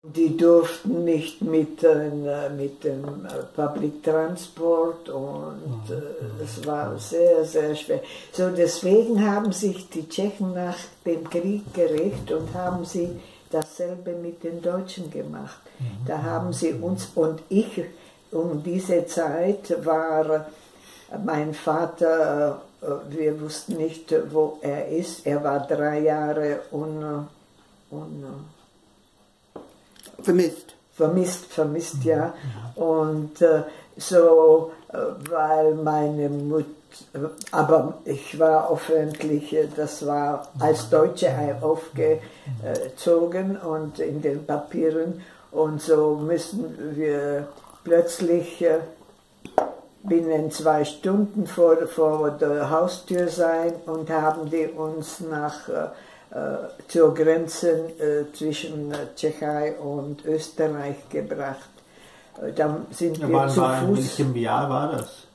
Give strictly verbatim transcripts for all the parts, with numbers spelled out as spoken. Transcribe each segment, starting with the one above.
Die durften nicht mit, äh, mit dem Public Transport und äh, es war sehr, sehr schwer. So, deswegen haben sich die Tschechen nach dem Krieg gerichtet und haben sie dasselbe mit den Deutschen gemacht. Da haben sie uns, und ich, um diese Zeit war mein Vater, äh, wir wussten nicht, wo er ist. Er war drei Jahre un, un, Vermisst. Vermisst, vermisst, ja. Und äh, so, äh, weil meine Mutter, aber ich war öffentlich, das war als Deutsche aufgezogen und in den Papieren. Und so müssen wir plötzlich äh, binnen zwei Stunden vor, vor der Haustür sein und haben die uns nach äh, zur Grenze äh, zwischen Tschechei und Österreich gebracht. Äh, dann sind ja, wir wann zu war, Fuß. In welchem Jahr war das?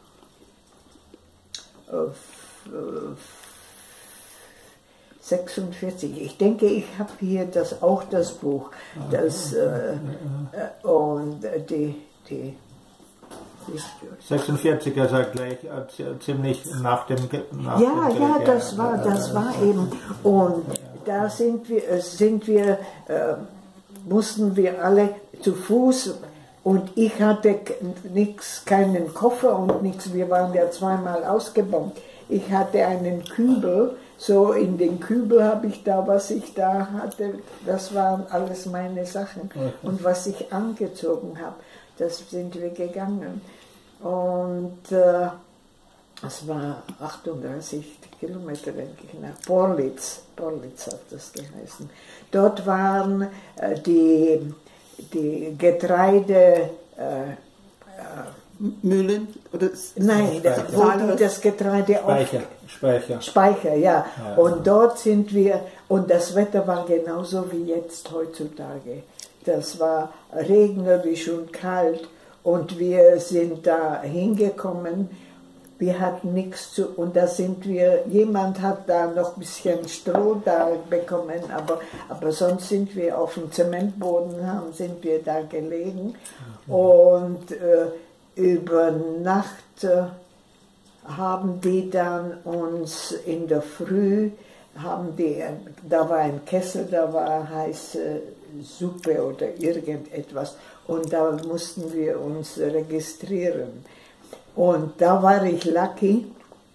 Äh, sechsundvierzig. Ich denke, ich habe hier das, auch das Buch. Das, äh, äh, und die, die sechsundvierzig, also gleich äh, ziemlich nach dem nach Ja, dem ja, Krieg, das war, das war eben. Und da sind wir, sind wir äh, mussten wir alle zu Fuß, und ich hatte nichts, keinen Koffer und nichts, wir waren ja zweimal ausgebombt. Ich hatte einen Kübel, so in den Kübel habe ich da, was ich da hatte, das waren alles meine Sachen. Okay. Und was ich angezogen habe, das sind wir gegangen. Und äh, es war achtunddreißig Kilometer, denke ich, nach Porlitz. Porlitz hat das geheißen. Dort waren äh, die, die Getreide... Äh, Mühlen? Oder Nein, wo die das Getreide Speicher. auf... Speicher. Speicher, ja. ja. Und dort sind wir... Und das Wetter war genauso wie jetzt heutzutage. Das war regnerisch und kalt. Und wir sind da hingekommen, wir hatten nichts zu, und da sind wir, jemand hat da noch ein bisschen Stroh da bekommen, aber, aber sonst sind wir auf dem Zementboden, haben, sind wir da gelegen. Und äh, über Nacht äh, haben die dann uns in der Früh, haben die, da war ein Kessel, da war heiße Suppe oder irgendetwas. Und da mussten wir uns registrieren. Und da war ich lucky.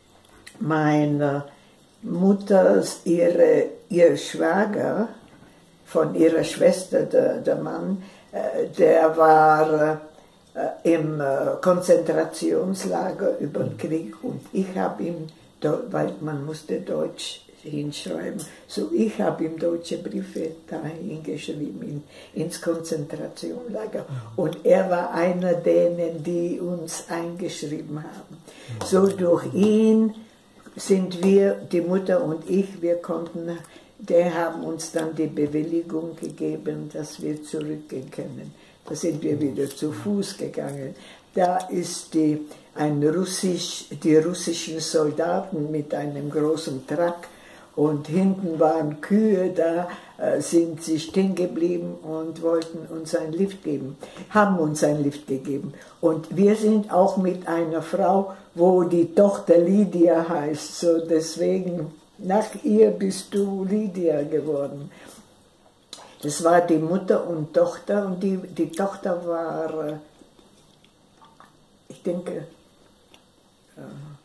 Meine Mutter, ihre, ihr Schwager von ihrer Schwester, der, der Mann, der war im Konzentrationslager über den Krieg. Und ich habe ihm, weil man musste Deutsch hinschreiben. So, ich habe ihm deutsche Briefe dahin geschrieben, in, ins Konzentrationslager. Und er war einer denen, die uns eingeschrieben haben. So, durch ihn sind wir, die Mutter und ich, wir konnten, der haben uns dann die Bewilligung gegeben, dass wir zurückgehen können. Da sind wir wieder zu Fuß gegangen. Da ist die, ein Russisch, die russischen Soldaten mit einem großen Truck, und hinten waren Kühe, da äh, sind sie stehen geblieben und wollten uns einen Lift geben, haben uns einen Lift gegeben. Und wir sind auch mit einer Frau, wo die Tochter Lydia heißt, so deswegen, nach ihr bist du Lydia geworden. Das war die Mutter und Tochter, und die, die Tochter war, äh, ich denke, äh,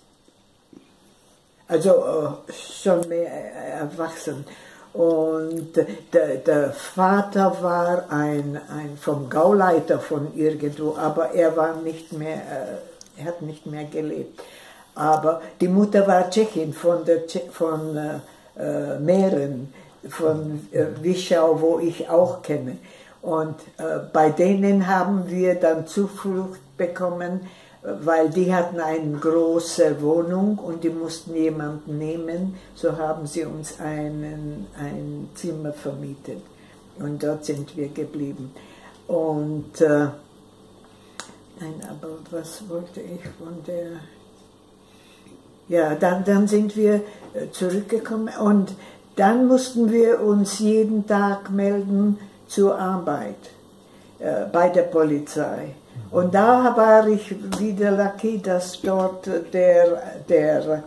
also äh, schon mehr erwachsen. Und der, der Vater war ein, ein vom Gauleiter von irgendwo, aber er war nicht mehr, äh, er hat nicht mehr gelebt. Aber die Mutter war Tschechin von, der Tsche von äh, Mähren, von äh, Wischau, wo ich auch kenne. Und äh, bei denen haben wir dann Zuflucht bekommen, weil die hatten eine große Wohnung und die mussten jemanden nehmen, so haben sie uns einen, ein Zimmer vermietet. Und dort sind wir geblieben. Und, äh, nein, aber was wollte ich von der... Ja, dann, dann sind wir zurückgekommen, und dann mussten wir uns jeden Tag melden zur Arbeit äh, bei der Polizei. Und da war ich wieder lucky, dass dort der, der,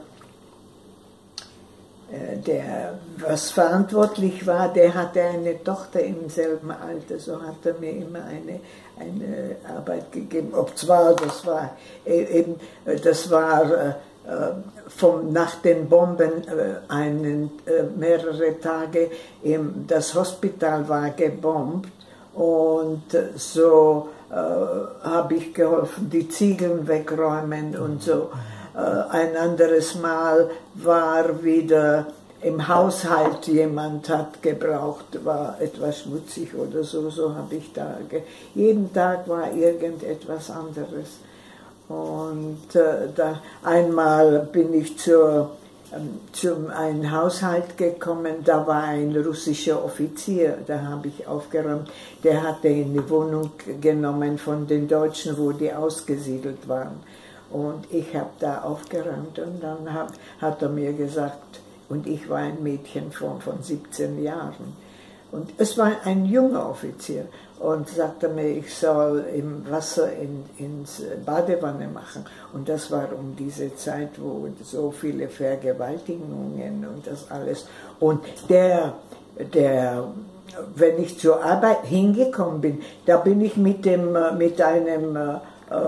äh, der was verantwortlich war, der hatte eine Tochter im selben Alter, so hat er mir immer eine, eine Arbeit gegeben. Ob zwar, das war eben, das war äh, Vom, nach den Bomben äh, einen, äh, mehrere Tage, im, das Hospital war gebombt und äh, so äh, habe ich geholfen, die Ziegeln wegräumen und so. Äh, ein anderes Mal war wieder im Haushalt, jemand hat gebraucht, war etwas schmutzig oder so, so habe ich da, jeden Tag war irgendetwas anderes. Und äh, da einmal bin ich zur, ähm, zum einen Haushalt gekommen, da war ein russischer Offizier, da habe ich aufgeräumt, der hatte eine Wohnung genommen von den Deutschen, wo die ausgesiedelt waren. Und ich habe da aufgeräumt und dann hab, hat er mir gesagt, und ich war ein Mädchen von, von siebzehn Jahren. Und es war ein junger Offizier und sagte mir, ich soll im Wasser in, ins Badewanne machen. Und das war um diese Zeit, wo so viele Vergewaltigungen und das alles. Und der, der, wenn ich zur Arbeit hingekommen bin, da bin ich mit, dem, mit einem äh,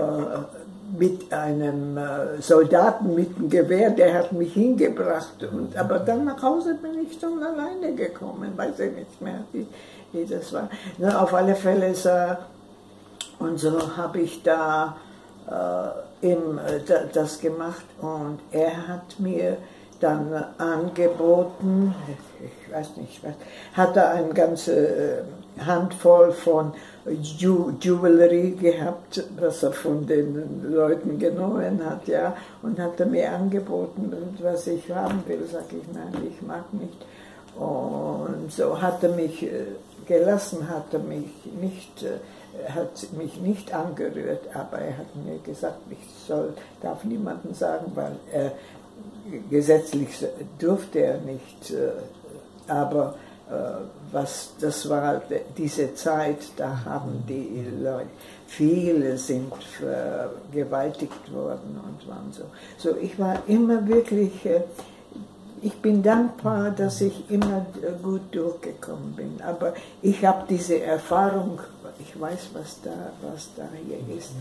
mit einem Soldaten mit einem Gewehr, der hat mich hingebracht. Und, aber dann nach Hause bin ich dann alleine gekommen, weiß ich nicht mehr, wie, wie das war. Na, auf alle Fälle, so, und so habe ich da äh, im, da, das gemacht und er hat mir dann angeboten, ich weiß nicht was, hat er eine ganze Handvoll von Ju Jewelry gehabt, was er von den Leuten genommen hat, ja, und hat er mir angeboten, was ich haben will, sage ich, nein, ich mag nicht. Und so hat er mich gelassen, hat er mich nicht, hat mich nicht angerührt, aber er hat mir gesagt, ich soll, darf niemandem sagen, weil er, gesetzlich durfte er nicht, aber was, das war diese Zeit, da haben die Leute, viele sind vergewaltigt worden und waren so. So, ich war immer wirklich, ich bin dankbar, dass ich immer gut durchgekommen bin, aber ich habe diese Erfahrung, ich weiß, was da, was da hier ist.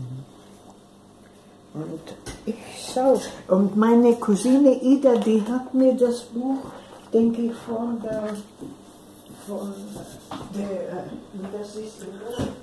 Und ich schaue, und meine Cousine Ida, die hat mir das Buch, denke ich, von der, von der, das ist